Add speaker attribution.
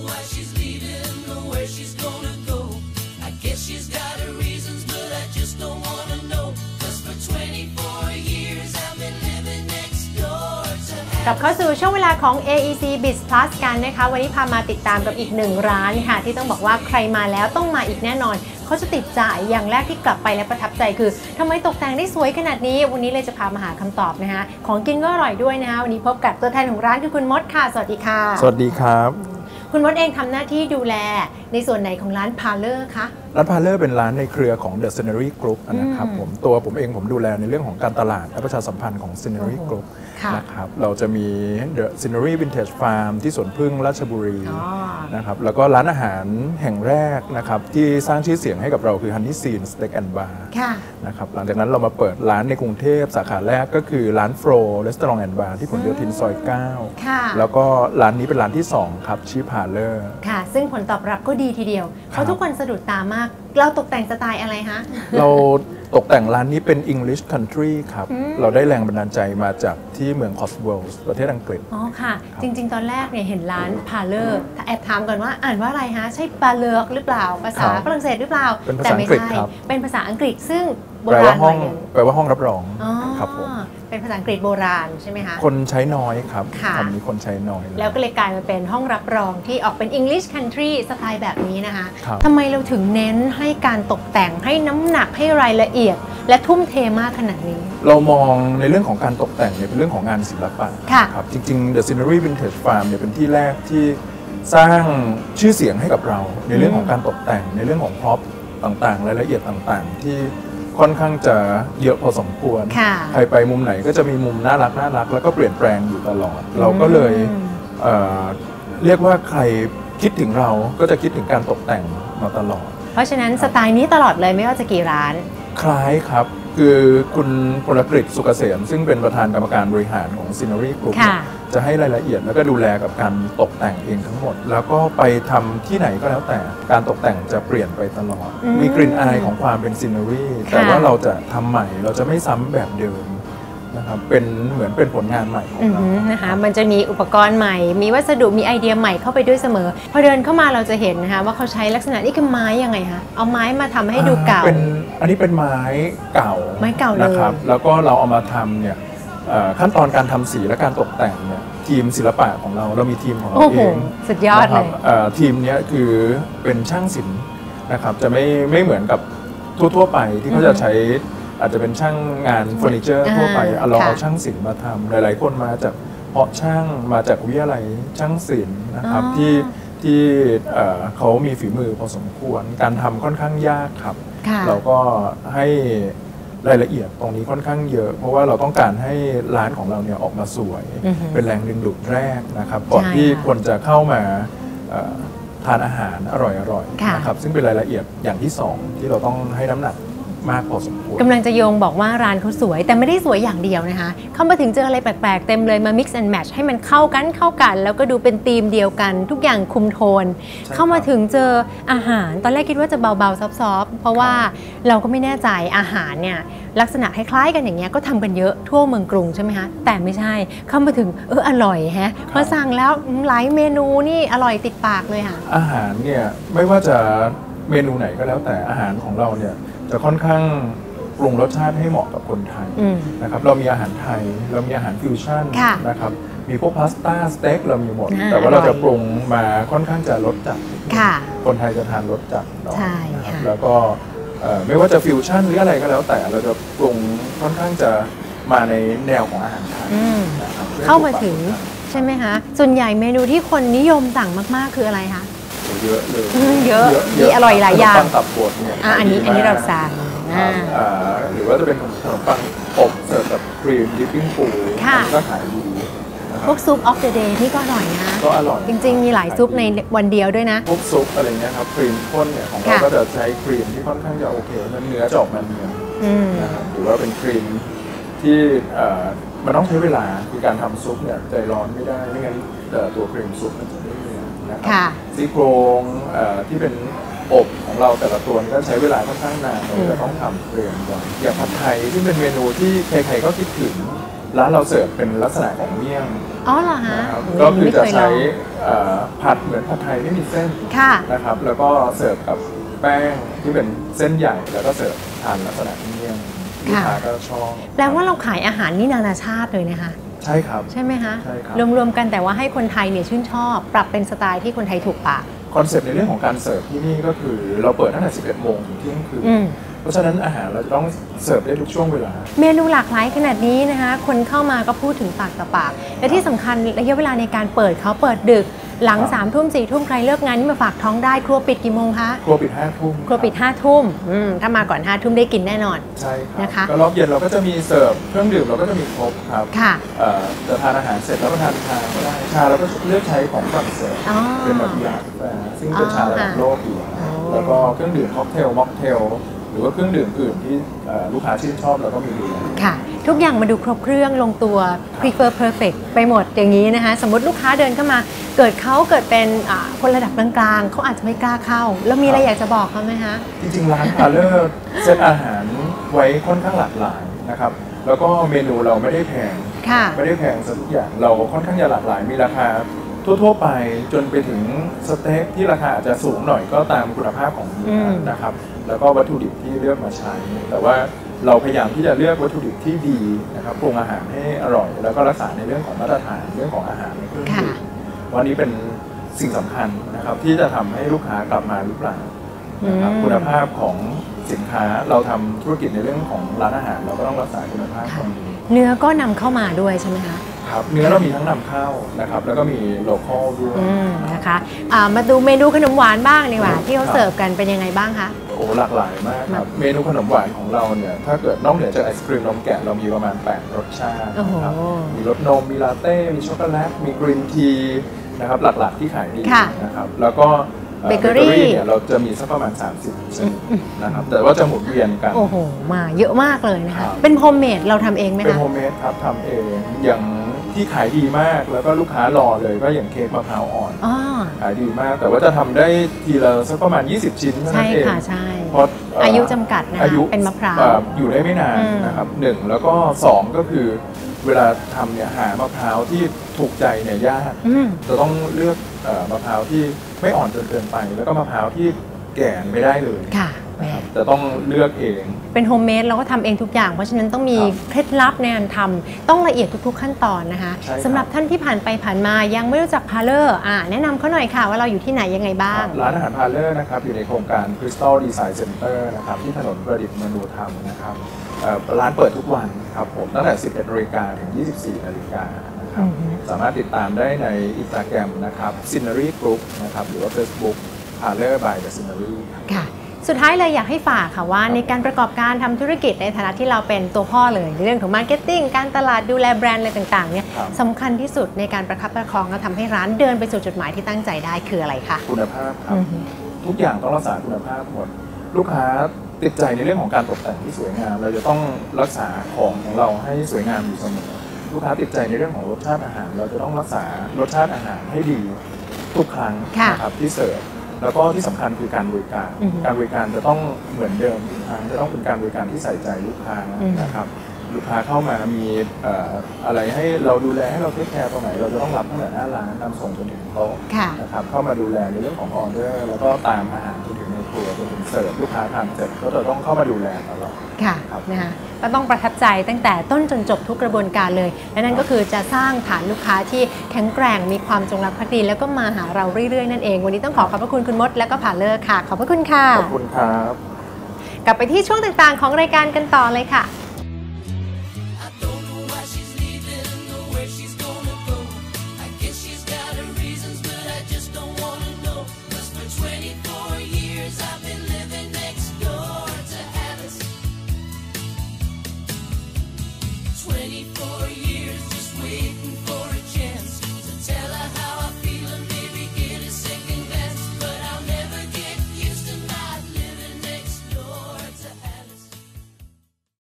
Speaker 1: why she's leaving or where she's gonna go. I guess she's got her reasons, but I just don't wanna know. 'Cause for 24 years I've been living next door to her.
Speaker 2: กลับเข้าสู่ช่วงเวลาของ AEC Biz Plus กันนะคะวันนี้พามาติดตามกับอีกหนึ่งร้านค่ะที่ต้องบอกว่าใครมาแล้วต้องมาอีกแน่นอนเขาจะติดใจอย่างแรกที่กลับไปและประทับใจคือทำไมตกแต่งได้สวยขนาดนี้วันนี้เลยจะพามาหาคำตอบนะคะของกินก็อร่อยด้วยนะคะวันนี้พบกับตัวแทนของร้านคือคุณมดค่ะสวัสดีค่ะ
Speaker 3: สวัสดีครับ
Speaker 2: คุณมดเองทำหน้าที่ดูแลในส่วนไหนของร้านพาเลอร์คะ
Speaker 3: ร้านพาเลอร์เป็นร้านในเครือของ The Scenery Group นะครับผมเองผมดูแลในเรื่องของการตลาดและประชาสัมพันธ์ของ Scenery Group นะครับเราจะมี The Scenery Vintage Farm ที่สวนพึ่งราชบุรีนะครับแล้วก็ร้านอาหารแห่งแรกนะครับที่สร้างชื่อเสียงให้กับเราคือ Honey Scene Steak and Bar นะครับหลังจากนั้นเรามาเปิดร้านในกรุงเทพสาขาแรกก็คือร้าน Fro Restaurant and Bar ที่ผลโยธินซอย 9แล้วก็ร้านนี้เป็นร้านที่2ครับชื่อ Parlor
Speaker 2: ค่ะซึ่งผลตอบรับก็ดีทีเดียวเพราะทุกคนสะดุดตามากเราตกแต่งสไตล์อะไรคะ
Speaker 3: เราตกแต่งร้านนี้เป็น English Country ครับเราได้แรงบันดาลใจมาจากที่เมือง Cotswolds ประเทศอังกฤษ
Speaker 2: อ๋อค่ะจริงๆตอนแรกเนี่ยเห็นร้าน Parlor แอบถามก่อนว่าอ่านว่าอะไรฮะใช่ Parlor หรือเปล่าภาษาฝรั่งเศสหรือเปล่า
Speaker 3: เป็นภาษาอังกฤษครับ
Speaker 2: เป็นภาษาอังกฤษซึ่ง
Speaker 3: แปลว่าห้องรับรองครับผม
Speaker 2: เป็นภาษาอังกฤษโบราณใช่ไหมคะ
Speaker 3: คนใช้น้อยครับคำนี้คนใช้น้อย
Speaker 2: แล้วก็เลยกลายมาเป็นห้องรับรองที่ออกเป็น English Country สไตล์แบบนี้นะคะทำไมเราถึงเน้นให้การตกแต่งให้น้ำหนักให้รายละเอียดและทุ่มเทมากขนาดนี้
Speaker 3: เรามองในเรื่องของการตกแต่งเนี่ยเป็นเรื่องของงานศิลปะครับจริงๆ The Scenery Vintage Farm เนี่ยเป็นที่แรกที่สร้างชื่อเสียงให้กับเราในเรื่องของการตกแต่งในเรื่องของพร็อพต่างๆรายละเอียดต่างๆที่ค่อนข้างจะเยอะพอสมควรใครไปมุมไหนก็จะมีมุมน่ารักแล้วก็เปลี่ยนแปลงอยู่ตลอดเราก็เลยเรียกว่าใครคิดถึงเราก็จะคิดถึงการตกแต่งมาตลอด
Speaker 2: เพราะฉะนั้นสไตล์นี้ตลอดเลยไม่ว่าจะกี่ร้าน
Speaker 3: คล้ายครับคือคุณพลกฤษสุกเกษมซึ่งเป็นประธานกรรมการบริหารของ Scenery Group จะให้รายละเอียดแล้วก็ดูแลกับการตกแต่งเองทั้งหมดแล้วก็ไปทำที่ไหนก็แล้วแต่การตกแต่งจะเปลี่ยนไปตลอดมีกลิ่นอายของความเป็น Scenery แต่ว่าเราจะทำใหม่เราจะไม่ซ้ำแบบเดิมนะครับเป็นเหมือนเป็นผลงานใหม่ของเรา
Speaker 2: นะคะมันจะมีอุปกรณ์ใหม่มีวัสดุมีไอเดียใหม่เข้าไปด้วยเสมอพอเดินเข้ามาเราจะเห็นนะคะว่าเขาใช้ลักษณะนี่คือไม้ยังไงคะเอาไม้มาทำให้ดูเก่า
Speaker 3: อันนี้เป็นไม้เก่า
Speaker 2: เลย
Speaker 3: นะครับแล้วก็เราเอามาทำเนี่ยขั้นตอนการทำสีและการตกแต่งเนี่ยทีมศิลปะของเรามีทีมของเราเอง
Speaker 2: สุดยอดเลย
Speaker 3: ทีมนี้คือเป็นช่างศิลป์นะครับจะไม่เหมือนกับทั่วไปที่เขาจะใช้อาจจะเป็นช่างงานเฟอร์นิเจอร์ทั่วไปเราเอาช่างศิลป์มาทำหลายๆคนมาจากเพาะช่างมาจากวิทยาลัยช่างศิลป์นะครับที่เขามีฝีมือพอสมควรการทำค่อนข้างยากครับเราก็ให้รายละเอียดตรงนี้ค่อนข้างเยอะเพราะว่าเราต้องการให้ร้านของเราเนี่ยออกมาสวยเป็นแรงดึงดูดแรกนะครับก่อนที่คนจะเข้ามาทานอาหารอร่อยๆนะครับซึ่งเป็นรายละเอียดอย่างที่2ที่เราต้องให้น้ำหนักมากพอสมควร
Speaker 2: กำลังจะโยงบอกว่าร้านเขาสวยแต่ไม่ได้สวยอย่างเดียวนะคะเข้ามาถึงเจออะไรแปลกๆเต็มเลยมา mix and match ให้มันเข้ากันแล้วก็ดูเป็นธีมเดียวกันทุกอย่างคุมโทนเข้ามาถึงเจออาหารตอนแรกคิดว่าจะเบาๆซอฟๆเพราะว่าเราก็ไม่แน่ใจอาหารเนี่ยลักษณะคล้ายๆกันอย่างเงี้ยก็ทำกันเยอะทั่วเมืองกรุงใช่ไหมคะแต่ไม่ใช่เข้ามาถึงอร่อยฮะพอสั่งแล้วหลายเมนูนี่อร่อยติดปากเลยค่ะ
Speaker 3: อาหารเนี่ยไม่ว่าจะเมนูไหนก็แล้วแต่อาหารของเราเนี่ยจะค่อนข้างปรุงรสชาติให้เหมาะกับคนไทยนะครับเรามีอาหารไทยเรามีอาหารฟิวชั่นนะครับมีพวกพาสต้าสเต็กเรามีหมดแต่ว่าเราจะปรุงมาค่อนข้างจะรสจัดคนไทยจะทานรสจัดเนาะนะครับแล้วก็ไม่ว่าจะฟิวชั่นหรืออะไรก็แล้วแต่เราจะปรุงค่อนข้างจะมาในแนวของอาหารไทย
Speaker 2: เข้ามาถึงใช่ไหมคะส่วนใหญ่เมนูที่คนนิยมสั่งมากๆคืออะไรคะ
Speaker 3: เยอะเลย
Speaker 2: เยอะมีอร่อยหลายอย่าง
Speaker 3: ขนมปังตับบดเนี่ย
Speaker 2: อันนี้เราสั่ง
Speaker 3: หรือว่าจะเป็นขนมปังอบเสิร์ฟกับครีมดิปปิ้งปูก็ขายดี
Speaker 2: พวกซุปออฟเดอะเดย์นี่ก็อร่อยนะ
Speaker 3: ก็อร่อย
Speaker 2: จริงๆมีหลายซุปในวันเดียวด้วยนะ
Speaker 3: พวกซุปอะไรเงี้ยครับครีมข้นเนี่ยของเราก็จะใช้ครีมที่ค่อนข้างจะโอเคเนื้อจะออกมาเนื้อนะครับหรือว่าเป็นครีมที่มันต้องใช้เวลาคือการทำซุปเนี่ยใจร้อนไม่ได้ไม่งั้นตัวครีมซุปมันจะไม่เนื้อนะครับซี่โครงที่เป็นอบของเราแต่ละตัวก็ใช้เวลาค่อนข้างนานเราจะต้องทำเตรียมก่อนอย่างผัดไทยที่เป็นเมนูที่ใครๆก็คิดถึงร้านเราเสิร์ฟเป็นลักษณะของเมี่ยง
Speaker 2: อ๋อเหรอฮะ
Speaker 3: นะครับ
Speaker 2: โอ้ย
Speaker 3: ก็คือ
Speaker 2: ไม่
Speaker 3: จะ
Speaker 2: เคยล
Speaker 3: ใช้
Speaker 2: อง
Speaker 3: ผัดเหมือนผัดไทยไม่มีเส้น
Speaker 2: ค่ะ
Speaker 3: นะครับแล้วก็เสิร์ฟกับแป้งที่เป็นเส้นใหญ่แล้วก็เสิร์ฟทานลักษณะเมี่ยงลูกค้าก็ชอบ
Speaker 2: แปลว่าเราขายอาหารนี่นานาชาติเลยนะคะ
Speaker 3: ใช่ครับ
Speaker 2: ใช่ไหมคะ
Speaker 3: ใช่ครับ
Speaker 2: รวมๆกันแต่ว่าให้คนไทยเนี่ยชื่นชอบ ปรับเป็นสไตล์ที่คนไทยถูกปาก
Speaker 3: คอนเซ็ปต์ในเรื่องของการเสิร์ฟที่นี่ก็คือเราเปิดตั้งแต่ 11 โมงถึงเที่ยงคืน
Speaker 2: อืม
Speaker 3: เพราะฉะนั้นอาหารเราจะต้องเสิร์ฟได้ทุกช่วงเวลา
Speaker 2: เมนูหลากหลายขนาดนี้นะคะ คนเข้ามาก็พูดถึงปากต่อปาก และที่สำคัญระยะเวลาในการเปิดเขาเปิดดึกหลัง
Speaker 3: ครับ
Speaker 2: 3 ทุ่ม 4 ทุ่มใครเลิกงานนี่มาฝากท้องได้ครัวปิดกี่โมงคะ
Speaker 3: ครัวปิด 5 ทุ่ม
Speaker 2: ครัวปิด 5 ทุ่มถ้ามาก่อน 5 ทุ่มได้กินแน่นอน
Speaker 3: ใช่ครับ
Speaker 2: นะคะ
Speaker 3: ก็รอบเย็นเราก็จะมีเสิร์ฟเครื่องดื่มเราก็จะมีครบครับ
Speaker 2: ค่ะ
Speaker 3: จะทานอาหารเสร็จแล้วก็ทานชาก็ได้ชาเราก็เลือกใช้ของฝรั่งเศส
Speaker 2: อ๋อ
Speaker 3: เป็นแบบยาแฟซึ่งเป็นชาระดับโลกอยู่
Speaker 2: อ๋อ
Speaker 3: แล้วก็เครื่องดื่มค็อกเทลม็อกเทลหรือว่าเครื่องดื่มอื่นที่ลูกค้าชื่นชอบเราก็มีดู
Speaker 2: ค่ะ ทุกอย่างมาดูครบเครื่องลงตัว prefer perfect ไปหมดอย่างนี้นะคะ สมมติลูกค้าเดินเข้ามาเกิดเป็นคนระดับกลางๆเขาอาจจะไม่กล้าเข้า แล้วมีอะไรอยากจะบอกเขาไหมคะ
Speaker 3: จริงๆร้านพาเลอร์เซตอาหารไว้ค่อนข้างหลากหลายนะครับแล้วก็เมนูเราไม่ได้แพง
Speaker 2: ค่ะ
Speaker 3: ไม่ได้แพงซะทุกอย่างเราค่อนข้างจะหลากหลายมีราคาทั่วๆไปจนไปถึงสเต็กที่ราคาอาจจะสูงหน่อยก็ตามคุณภาพของเนื้อนะครับแล้วก็วัตถุดิบที่เลือกมาใช้ แต่ว่าเราพยายามที่จะเลือกวัตถุดิบที่ดีนะครับปรุงอาหารให้อร่อย แล้วก็รักษาในเรื่องของมาตรฐานเรื่องของอาหารในเครื่องดื่มวันนี้เป็นสิ่งสำคัญนะครับที่จะทำให้ลูกค้ากลับมาหรือเปล่านะครับคุณภาพของสินค้าเราทำธุรกิจในเรื่องของร้านอาหารเราก็ต้องรักษาคุณภาพตรงนี้
Speaker 2: เนื้อก็นำเข้ามาด้วยใช่ไหมคะ
Speaker 3: ครับเนื้อเรามีทั้งนำเข้านะครับแล้วก็มีโลคอลด้วย
Speaker 2: นะคะมาดูเมนูขนมหวานบ้างดีกว่าที่เขาเสิร์ฟกันเป็นยังไงบ้างคะ
Speaker 3: โอ้หลากหลายมากครับเมนูขนมหวานของเราเนี่ยถ้าเกิดนอกเหนือจากไอศครีมนมแกะเรามีประมาณ8รสชาติ
Speaker 2: โอ้โห
Speaker 3: นะครับมีรสนมมีลาเต้มีช็อกโกแลตมีกรีนทีนะครับหลักๆที่ขายดี
Speaker 2: ค่ะ
Speaker 3: นะครับแล้วก็
Speaker 2: เบเกอรี่
Speaker 3: เนี่ยเราจะมีสักประมาณ30ชนิดนะครับแต่ว่าจะหมุนเวียนกัน
Speaker 2: โอ้โหมาเยอะมากเลยนะ
Speaker 3: ครั
Speaker 2: คะ
Speaker 3: บ
Speaker 2: เป็นโฮมเมดเราทำเองไหม
Speaker 3: เป็น
Speaker 2: คะ
Speaker 3: โฮมเมดครับทำเองอย่างที่ขายดีมากแล้วก็ลูกค้ารอเลยก็อย่างเค้กมะพร้าวอ่อน
Speaker 2: อ๋อ
Speaker 3: ขายดีมากแต่ว่าจะทำได้ทีละสักประมาณ20 ชิ้นเท่า
Speaker 2: ใช่
Speaker 3: นั้นเอง
Speaker 2: ค่ะใช่
Speaker 3: เพราะ
Speaker 2: อายุจำกัดนะคะ
Speaker 3: อายุ
Speaker 2: เป็นมะพร้าว
Speaker 3: อยู่ได้ไม่นาน
Speaker 2: อืม
Speaker 3: นะครับหนึ่งแล้วก็สองก็คือเวลาทำเนี่ยหามะพร้าวที่ถูกใจเนี่ยยาก จะต้องเลือกมะพร้าวที่ไม่อ่อนจนเกินไป แล้วก็มะพร้าวที่แก่ไม่ได้เลย
Speaker 2: ค่ะ
Speaker 3: นะครับจะต้องเลือกเอง
Speaker 2: เป็นโฮมเมดเราก็ทำเองทุกอย่างเพราะฉะนั้นต้องมี
Speaker 3: ครับ
Speaker 2: เคล็ดลับในการทำต้องละเอียดทุกๆขั้นตอนนะคะ
Speaker 3: ใช่ครับ
Speaker 2: สำหรับท่านที่ผ่านไปผ่านมายังไม่รู้จักพาเลอร์แนะนำเขาหน่อยค่ะว่าเราอยู่ที่ไหนยังไงบ้าง
Speaker 3: ร้านอาหารพาเลอร์นะครับอยู่ในโครงการ Crystal Design Center นะครับที่ถนนประดิษฐ์มนูธรรมนะครับร้านเปิดทุกวันครับผมตั้งแต่ 11 นาฬิกาถึง 24 นาฬิกานะครับสามารถติดตามได้ใน Instagram นะครับ Scenery Group นะครับหรือว่า Facebook Parlor by the Scenery
Speaker 2: ค่ะ สุดท้ายเลยอยากให้ฝากค่ะว่าในการประกอบการทำธุรกิจในฐานะที่เราเป็นตัวพ่อเลยในเรื่องของมาร์เก็ตติ้งการตลาดดูแลแบรนด์อะไรต่างๆเนี่ย
Speaker 3: ครับ
Speaker 2: สำคัญที่สุดในการประคับประคองและทำให้ร้านเดินไปสู่จุดหมายที่ตั้งใจได้คืออะไรคะ
Speaker 3: คุณภาพครับทุกอย่างต้องรักษาคุณภาพหมด ลูกค้าติดใจในเรื่องของการตกแต่งที่สวยงาม เราจะต้องรักษาของเราให้สวยงามอยู่เสมอลูกค้าติดใจในเรื่องของรสชาติอาหาร เราจะต้องรักษารสชาติอาหารให้ดีทุกครั้ง
Speaker 2: ค่ะ
Speaker 3: นะครับที่เสิร์ฟแล้วก็ที่สำคัญคือการบริการ การบริการจะต้องเหมือนเดิมทุกครั้งจะต้องเป็นการบริการที่ใส่ใจลูกค้านะครับลูกค้าเข้ามามีอะไรให้เราดูแลให้เราเทคแคร์ตรงไหนเราจะต้องรับตั้งแต่หน้าร้านนำส่งจนถึงโต๊ะ
Speaker 2: ค่ะ
Speaker 3: นะครับเข้ามาดูแลในเรื่องของออเดอร์แล้วก็ตามอาหารจนถึงในครัวจนถึงเสิร์ฟลูกค้าทานเสร็จก็จะต้องเข้ามาดูแลตลอด
Speaker 2: ค่ะ
Speaker 3: ครับ
Speaker 2: นะคะก็ต้องประทับใจตั้งแต่ต้นจนจบทุกกระบวนการเลย และนั่นก็คือจะสร้างฐานลูกค้าที่แข็งแกร่งมีความจงรักภักดีแล้วก็มาหาเราเรื่อยๆนั่นเอง วันนี้ต้องขอขอบพระคุณคุณมดและก็พาเลอร์ค่ะ ขอบพระคุณค่ะ
Speaker 3: ขอบคุณครับ
Speaker 2: กลับไปที่ช่วงต่างๆของรายการกันต่อเลยค่ะ